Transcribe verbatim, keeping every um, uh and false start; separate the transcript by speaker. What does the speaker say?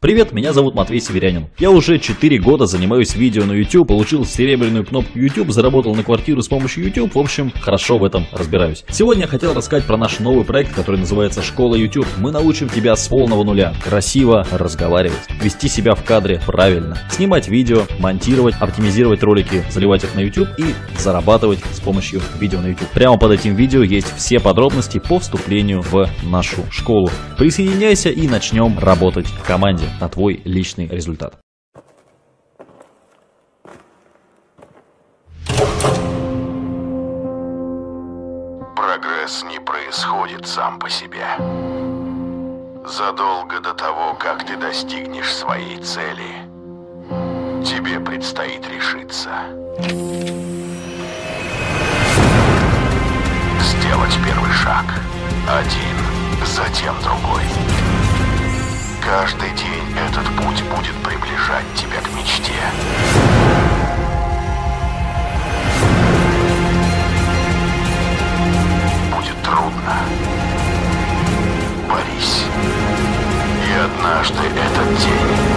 Speaker 1: Привет, меня зовут Матвей Северянин. Я уже четыре года занимаюсь видео на YouTube, получил серебряную кнопку YouTube, заработал на квартиру с помощью YouTube, в общем, хорошо в этом разбираюсь. Сегодня я хотел рассказать про наш новый проект, который называется «Школа YouTube». Мы научим тебя с полного нуля красиво разговаривать, вести себя в кадре правильно, снимать видео, монтировать, оптимизировать ролики, заливать их на YouTube и зарабатывать с помощью видео на YouTube. Прямо под этим видео есть все подробности по вступлению в нашу школу. Присоединяйся и начнем работать в команде на твой личный результат.
Speaker 2: Прогресс не происходит сам по себе. Задолго до того, как ты достигнешь своей цели, тебе предстоит решиться. Сделать первый шаг. Один, затем другой. Каждый день этот путь будет приближать тебя к мечте. Будет трудно. Борись. И однажды этот день